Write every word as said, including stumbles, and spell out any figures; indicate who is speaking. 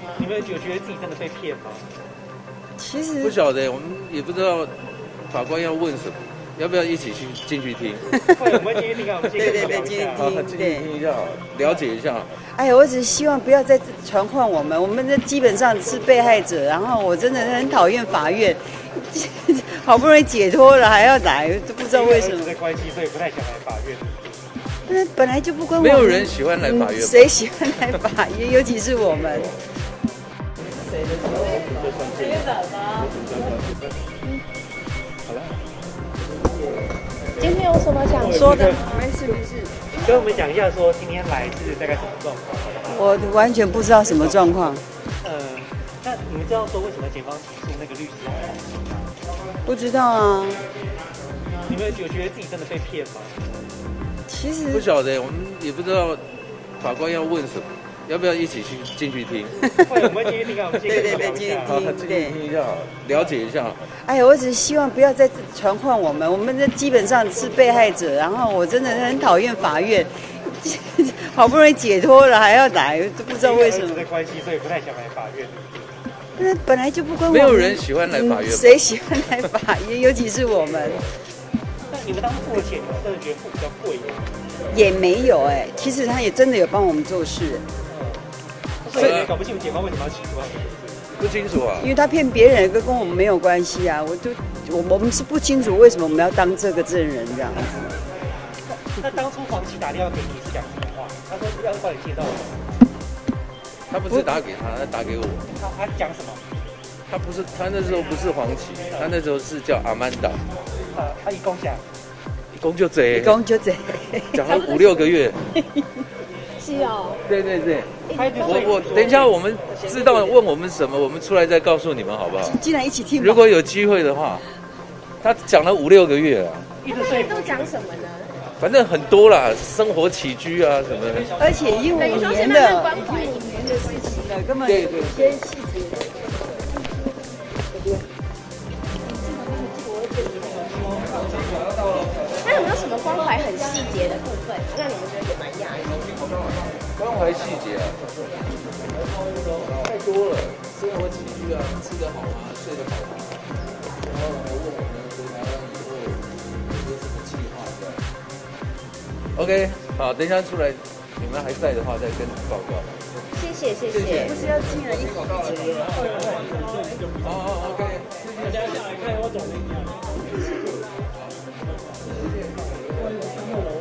Speaker 1: 你们有觉得自己真的被骗吗？
Speaker 2: 其实
Speaker 3: 不晓得，我们也不知道法官要问什么，要不要一起去进去听？
Speaker 1: 会，我们进去听啊，我们进去
Speaker 2: 对对对，
Speaker 1: 聊一下。
Speaker 2: 进
Speaker 3: 啊，进去听一下，了解一下。
Speaker 2: 哎呀，我只是希望不要再传唤我们，我们这基本上是被害者。然后我真的很讨厌法院，好不容易解脱了还要来，都不知道为什么。
Speaker 1: 的关系，所以不太想来法院。
Speaker 2: 那本来就不关我们。
Speaker 3: 没有人喜欢来法院、嗯，
Speaker 2: 谁喜欢来法院？尤其是我们。谁的时候？院长吗？
Speaker 1: 好了。
Speaker 4: 今天有什么想说的？
Speaker 2: 没事没事。
Speaker 1: 跟我们讲一下，说今天来是大概什么状况？
Speaker 2: 我完全不知道什么状况。
Speaker 1: 呃，那你们知道说为什么检方起诉那个律师吗？
Speaker 2: 不知道啊。
Speaker 1: 你们有觉得自己真的被骗吗？
Speaker 2: 其实
Speaker 3: 不晓得，我们也不知道法官要问什么，要不要一起去进去听？
Speaker 1: 会，我们进去听啊，我们进去聊一下。
Speaker 2: 对对对，进去
Speaker 3: 啊，进去听一下，了解一下。
Speaker 2: 哎呀，我只是希望不要再传唤我们，我们这基本上是被害者。然后我真的很讨厌法院，好不容易解脱了还要来，都不知道为什么。
Speaker 1: 的关系，所以不太想来法院。
Speaker 2: 那本来就不关我们。
Speaker 3: 没有人喜欢来法院、嗯，
Speaker 2: 谁喜欢来法院？尤其是我们。
Speaker 1: 那你们当时付的钱，你们真的觉得付比较贵吗？
Speaker 2: 也没有哎、欸，其实他也真的有帮我们做事。
Speaker 1: 嗯，所以搞不清楚检方为什么要起诉他。
Speaker 3: 不清楚啊，
Speaker 2: 因为他骗别人，跟跟我们没有关系啊。我就我我们是不清楚为什么我们要当这个证人这样子。
Speaker 1: 那当初黄琦打电话给你是讲什么话？他说要帮你介绍我。
Speaker 3: 他不是打给他，他打给我。
Speaker 1: 他他讲什么？
Speaker 3: 他不是，他那时候不是黄琦，他那时候是叫阿曼达。
Speaker 1: 啊，他一共讲。
Speaker 3: 一共就这。
Speaker 2: 一共就这。
Speaker 3: 讲了五六个月。
Speaker 4: 是哦。
Speaker 3: 对对对。我我等一下我们知道问我们什么，我们出来再告诉你们好不好？
Speaker 2: 进来一起听。
Speaker 3: 如果有机会的话，他讲了五六个月了。
Speaker 4: 他大概都讲什么呢？
Speaker 3: 反正很多啦，生活起居啊什么的。
Speaker 2: 而且已经五年的，已经五年的事情了，根本有些细节。
Speaker 4: 他有没有什么关怀很细节的部分，让你们觉得也蛮讶异？
Speaker 3: 关怀细节啊，太多了，生活起居啊，吃得好吗？睡得好吗？然后还问我们回台湾以后有什么计划这样。OK， 好，等一下出来，你们还在的话再跟你报告。
Speaker 4: 谢谢谢谢。
Speaker 2: 不是要进来一起听。
Speaker 3: 好好 OK，
Speaker 1: 大家下来看我走。